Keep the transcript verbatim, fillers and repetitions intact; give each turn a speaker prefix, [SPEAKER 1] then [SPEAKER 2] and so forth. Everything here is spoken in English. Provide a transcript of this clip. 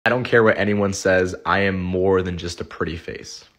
[SPEAKER 1] I don't care what anyone says, I am more than just a pretty face.